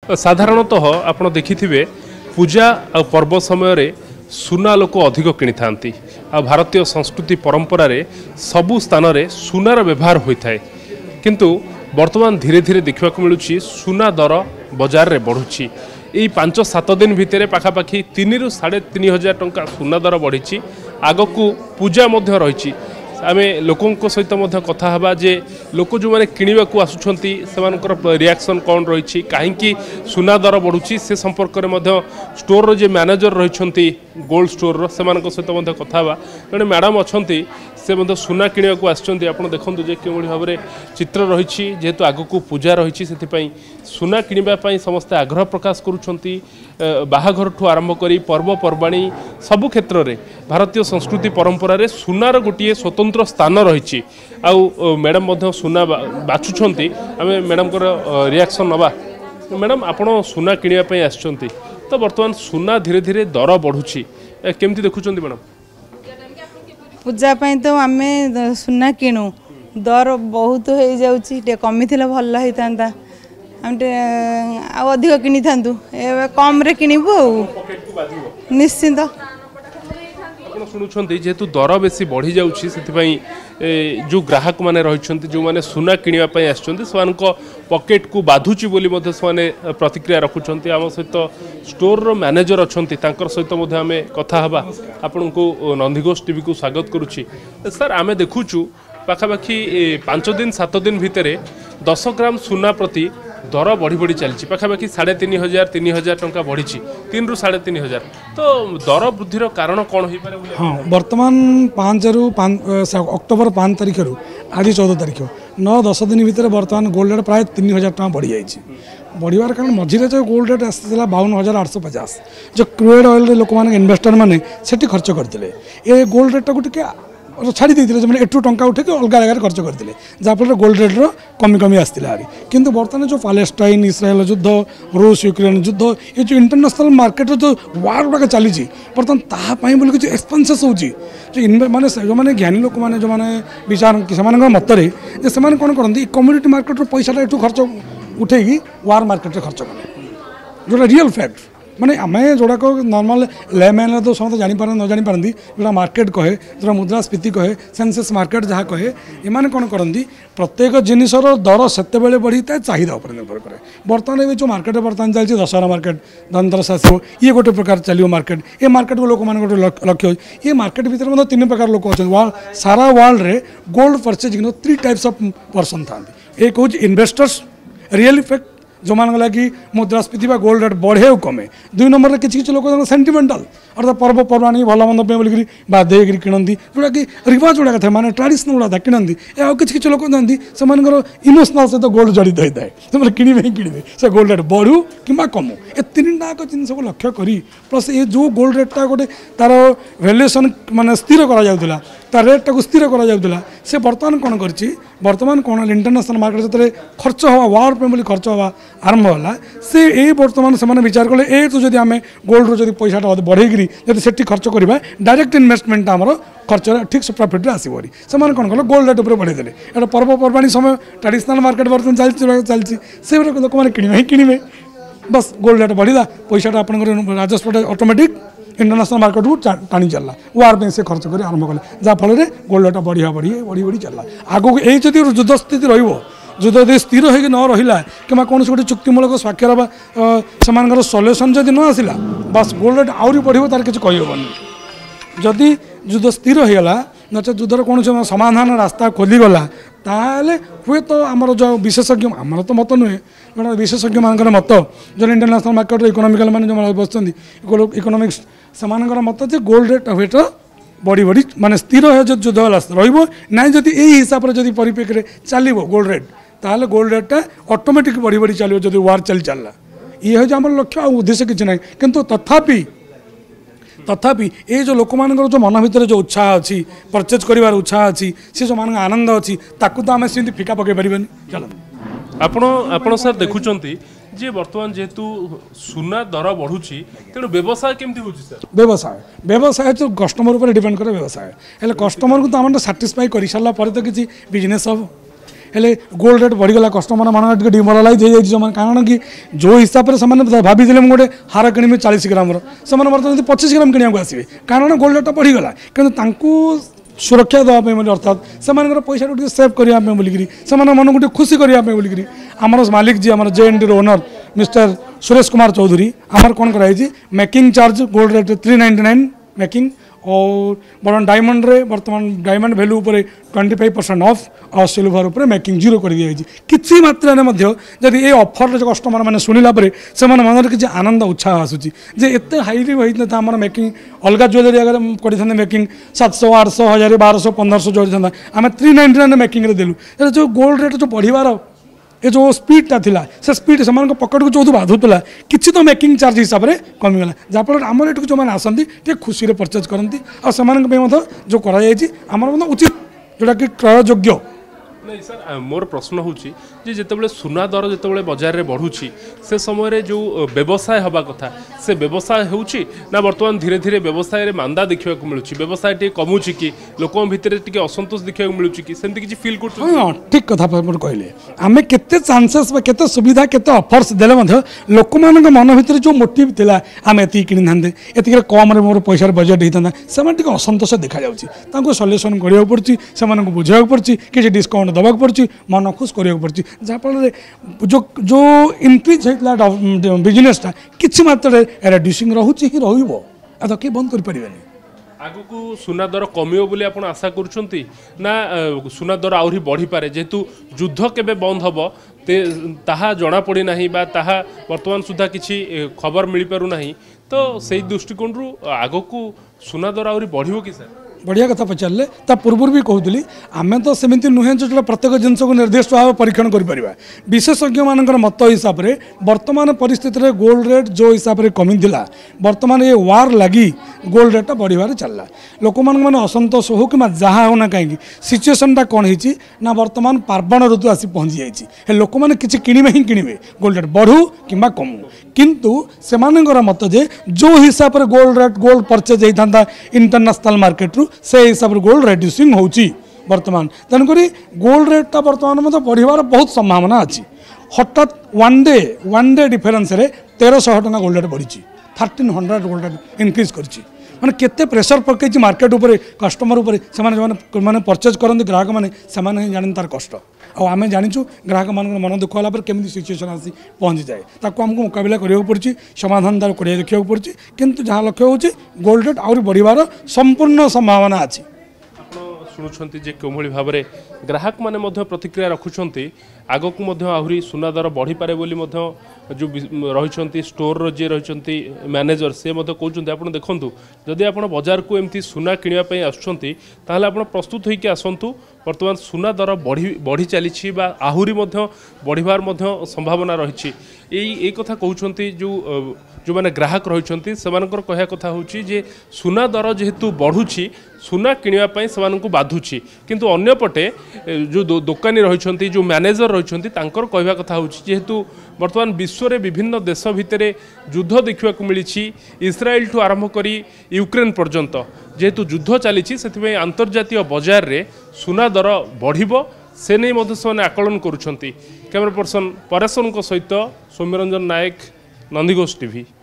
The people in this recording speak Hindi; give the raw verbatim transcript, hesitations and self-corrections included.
साधारणतः आप देखिथिबे पूजा आ पर्व समय सुना लोक अधिक किनी थांती आ भारतीय संस्कृति परंपरा रे सबु स्थान रे सुनार व्यवहार होता है किंतु वर्तमान धीरे धीरे देखा मिलूँ सुना दर बजार रे बढ़ुची यही पांच सात दिन भितर पाखापाखि तीन रु साढ़े तीन हजार टंका सुना दर बढ़ी आग को पूजा मध्य रही आम लोकों सहित कथा हवा जे लोक जो मैंने किणवा को आसुंच से रिएक्शन कौन रही कहीं सुना दर बढ़ुची से संपर्क में स्टोर जे मैनेजर रही गोल्ड स्टोर से सहित कथा हवा जड़े मैडम अच्छा से सुना किणवा को आसुँच आप देखते जे कि भाव में चित्र रही जेहेतु आग को पूजा रही से सुना किणवाई समस्ते आग्रह प्रकाश करुँच बाहाघर ठू आरंभ कर पर्वपर्वाणी सबु क्षेत्र में भारतीय संस्कृति परंपरा रे सुनार गोटे स्वतंत्र स्थान रही आउ मैडम सुना बाछुंट आम मैडम रिएक्शन नवा मैडम आपण सुना किणवाई आसुँच तो बर्तमान सुना धीरे धीरे दर बढ़ुची केमती देखुं मैडम पूजा तो आम सुना किणु दर बहुत हो जाऊँगी कमी भल होता हम अधिक किनी था कम रे किणबू निश्चिंत शुणुंट जेहेतु दर बेसी बढ़ी जाऊँगी से जो ग्राहक मैंने रही जो मैंने सुना किणवाई आसान पकेट को बाधुची बोली से प्रतिक्रिया रखुंट आम सहित स्टोर मैनेजर अच्छा सहित आम कथा हवा आपण को नंदीघोष टीवी को स्वागत करुच्ची सर आम देखुचु पाखापाखि पांच दिन सात दिन भितर दस ग्राम सुना प्रति दर बढ़ी बढ़ी चलती पाखापाखि साढ़े तीन हजार तीन हजार टंका बढ़ी तीन रु साढ़े तीन हजार तो दर वृद्धि कारण कौन हो पारे? हाँ बर्तमान पाँच रु अक्टोबर पाँच तारीख रु आज चौदह तारीख नौ दस दिन भितर बर्तमान गोल्ड रेट प्राय तीन हजार टाँग बढ़ी जाइए बढ़िबार कारण मझिरे जो गोल्ड रेट आसाला बावन हजार आठ सौ पचास जो क्रूड ऑयल लोक मैंने इन्वेस्टर मैंने से खर्च करते ये गोल्ड रेट को टे छाड़ी देते जो एटू टंका उठे अलग जगह खर्च करते जहाँफल गोल्ड रेट्र कमी कमी आसाला हारी किंतु बर्तमान जो पैलेस्टाइन इस्राएल युद्ध रूस यूक्रेन युद्ध ये जो इंटरनेशनल मार्केट जो वार गुड़ाक चली बर्तमान तापाई बोली किसी एक्सपेंसेस होची माने जो मैंने ज्ञानी लोक मैंने जो मैंने विचार से मतरे से कौन करती कम्युनिटी मार्केट पैसा एटू खर्च उठे वार मार्केट खर्च कले जोटा रियल फैक्ट माने आम जोड़ाक नॉर्मल लेमैन तो समस्त जापार न जापारती जोड़ा मार्केट कहे जो मुद्रास्फीति कहे सेंसेस मार्केट जहाँ कहे एमाने कौन करती प्रत्येक जिनसर दर से बढ़ी था चाहिदा उपर निर्भर करे बर्तमान जो मार्केट बर्तमान चलती दशहरा मार्केट धनतेरस आसो ये गोटे प्रकार चलो मार्केट ये मार्केट को लोक मान गोटे लक्ष्य ये मार्केट भितर तीन प्रकार लोक अच्छा सारा वर्ल्ड रे gold purchasing three types of person था एक हूँ इन्वेस्टर्स रियल इफेक्ट जो मान लगी मुद्रास्फीति गोल्ड रेट बढ़े कमे दुई नंबर में किसी लोग सेंटिमेंटाल अर्थात पर्वपर्वाणी भल मंद बोलिक बाध्य किणती जोटा कि रिवाज गुड़ाक था माने ट्राडिशनल गुड़ा था किणती या किसी किसी लोग जाती से इमोशनाल सहित गोल्ड जड़ित होता है से किणवे किणवे से गोल्ड रेट बढ़ू कि कमु ए तीन टाक जिन को लक्ष्य करी प्लस ये जो गोल्ड रेटा गोटे तार भैल्यूएसन माने स्थिर करा तार रेटा को स्थिर करा से बर्तमान कौन कर बर्तमान कौन इंटरनेशनल मार्केट जो खर्च हवा वार पे खर्च हवा आरंभ है से ये बर्तमान से विचार कले ए तो जब आम गोल्ड रू पैसा बढ़ेगी जब से खर्च करवा डायरेक्ट इन्वेस्टमेंट आमर खर्च ठीक से प्रॉफिट आसो से कौन कल गोल्ड रेट बढ़ेदेले एटा पर्वपर्वाणी समय ट्रेडिशनल मार्केट बर्तमान चलती चलती से लोक मैंने किणवे ही किणवे बस गोल्ड रेट बढ़ला पैसा आप राजस्व ऑटोमेटिक इंटरनेशनल मार्केट को टाणी चलला वार पे से खर्च कर आरंभ कले जहाँफल गोल्ड रेट बढ़िया बढ़ी बढ़ी बढ़ी चलला आगो यही जब युद्ध स्थिति रही युद्ध यदि स्थिर हो न रहा कि कौन गोटे चुक्तिमूलक स्वाक्षर से सल्यूसन जब न आसला बस गोल्ड रेट आहरी बढ़ तार किसी कहीहबनी जदि युद्ध स्थिर होगा नचे युद्धर कौन समाधान रास्ता खोलीगला ताले हुए तो आमर जो विशेषज्ञ आमर तो मत नुहे जो विशेषज्ञ मान मत जो इंटरनेशनल मार्केट इकोनॉमिकल मैंने जो बस इकोनॉमिक्स से मत जे गोल्ड रेट वेट बढ़ी बढ़ी माने स्थिर है जो युद्ध रही जदि यही हिसाब से जब परिप्रेक्षी चलो गोल्ड रेट ताहले गोल्ड रेटा ऑटोमेटिक बढ़ी बढ़ी चलो जब वार चली चलला ये हूँ आम लक्ष्य आ उद्देश्य किसी ना किंतु तथापि तथापि ये जो लोक मान जो मन भितर जो उत्साह अच्छी परचेज कर उत्साह अच्छी सी जो मान आनंद अच्छी ताकू तो आम से फिका पकई पारे चलो आपण आपण सर देखुंट जे वर्तमान जेहेतु सुना दर बढ़ुची तेणु व्यवसाय केमती होची सर व्यवसाय व्यवसाय तो कस्टमर ऊपर डिपेंड करे व्यवसाय हेले कस्टमर को तो आम साटिस्फाई कर सारा पर तो किसी बिजनेस हम हेले गोल्ड रेट बढ़ीगला कस्टमर मान डिमोरालाइज हो जाए कारण कि जो हिसाब से भाभी गोटे हार किणमी चालीस ग्राम से बर्तमान पचास ग्राम किणा आसवे कारण गोल्ड रेट बढ़ीगला कि सुरक्षा देवाई अर्थात से पैसा टे सेव करने बोलिकी से मन गोटे खुशी करने बोलिकी आमर मालिक जी आम J N D owner mister Suresh Kumar Chaudhary आमर कौन कराई making charge gold rate three ninety nine making और बर्तमान डायमंड रे बर्तमान डायमंड वैल्यू उपर ट्वेंटी फाइव परसेंट ऑफ और सिल्वर उपर मेकिंग जीरो कर दिया किसी मात्रा जदि ये ऑफर जो कस्टमर मैंने शुणिला से मन किसी आनंद उत्साह आसूची जे एत हाईली होता आम मेकिंग अलग ज्वेलरी अगर कर मेकिंग सात सौ आठ सौ हजार बारह सौ पंद्रह सौ जो होता आम थ्री नाइंटी नाइन मेकिंग देलु जो गोल्ड रेट जो बढ़िबार ये जो स्पीडटा थिला से स्पीड से पकेट को जो बाधुला किसी तो मेकिंग चार्ज हिसाब से कमीगला जहाँफल आम एठू जो मैंने आसती टे खुशी परचेज करती और से जो कर उचित जोटा कि क्रययोग्य नहीं सर मोर प्रश्न होची जे जेतेबेले सुना दर जेतेबेले बाजार रे बढ़ुची से समय रे जो व्यवसाय हवा कथा से व्यवसाय होची ना वर्तमान धीरे धीरे व्यवसाय रे मांदा देखिया को मिलुची व्यवसाय टे कमुची कि लोकों भितर टिके असंतोष देखिया को मिलुची कि सेंति किछि फील करछु हां ठीक कथा पर कहले आमे केते चांसेस बा केते सुविधा केते ऑफर्स देले मध्ये लोक मान मन भितर जो मोटिव थिला आमे एति किनि धांदे एति के कम रे मोर पैसा बजट हितांदा से टिके असंतोष देखा जाउची तांको सॉल्यूशन करिया पड़ची से मानको बुझाया पड़ची कि डिस्काउंट दबाक पड़ची मन खुश करिया पड़ची जहाँफल जो जो इनक्रीज होता बिजनेसटा किसी मात्रा रेड्यूसिंग रोचे ही रहा किए बंद कर आगु को सुना दर कमियो बोली आपण आशा करुछंती ना सुना दर आउरी बढ़ी पारे जेतु युद्ध केबे बंद हबो ते ताहा जणा पड़ी नाही बा ताहा वर्तमान सुधा किछि खबर मिली पारु नाही तो सेही दृष्टिकोण रु आगु को सुना दर आउरी बढ़िबो कि सर बढ़िया कथा पचारे ता पूर्व भी कहूली आम तो सेमती नुहे जो प्रत्येक जिनस को निर्दिष्ट भाव परीक्षण कर विशेषज्ञ मान मत हिसाब से वर्तमान परिस्थिति में गोल्ड रेट जो हिसाब से कमी था वर्तमान ये वार लगी गोल्ड रेटा बढ़िबार चलला लोक मैंने असंतोष हो कि जहाँ होना कहीं सिचुएसनटा कौन होती ना वर्तमान पार्वण ऋतु आसी पहुँची जाइए लोक मैंने किसी किणवे ही किणवे गोल्ड रेट बढ़ू कि कमू किंतु से मत जे जो हिसाब से गोल्ड रेट गोल्ड परचेज होता इंटरनेशनल मार्केट रु से हिसाब से गोल्ड रेड्यूसिंग होची वर्तमान तेणुक गोल्ड रेटा वर्तमान मतलब बढ़िबार बहुत संभावना अच्छी हठात one day one day difference रे तेरह सौ टका गोल्ड रेट बढ़ी thirteen hundred gold rate increase करची माने केते प्रेशर पकई मार्केट उपर कस्टमर उपर से माने परचेज करते ग्राहक मैंने से जानी तार कष्ट आम जाचु ग्राहक मान मन दुख होला केमी सिचुएसन आसी पहुँची जाए ताको आमको मुकाबला करा पड़ी समाधान तार करिया देखा पड़ी किंतु जहाँ लक्ष्य होची गोल्ड रेट आउरी बढ़िबार संपूर्ण संभावना अच्छी शुणुंट जे कौभली भाव में ग्राहक माने मध्य प्रतिक्रिया रखुंट आग को आहरी सुना दर बढ़ी पारे बोली जो रही स्टोर जे रही मैनेजर से कहते आप देखूँ जदि आप बाजार को एमती सुना किणापी आसुँच आप प्रस्तुत होकर आसतु बर्तमान सुना दर बढ़ी बढ़ी चली आहरी बढ़िबार संभावना रही यही कथा कहते जो जो मैंने ग्राहक रही से कहया कथा होची जे सुना दर जेहेतु बढ़ुची सुना किणापी से बाधुची किंतु अन्यपटे जो दो, दोकानी रही जो मैनेजर रही कहवा कथा होची जेहेतु वर्तमान विश्व में विभिन्न देश भितर युद्ध देखा मिली इस्राएल ठू आरंभ कर यूक्रेन पर्यंत जेहेतु युद्ध चली से अंतर्जातीय बजार रे सुना दर बढ़िबो से नहीं से आकलन करुछंती कैमरा पर्सन परेशन सहित सौम्यरंजन नायक नंदीघोष टीवी।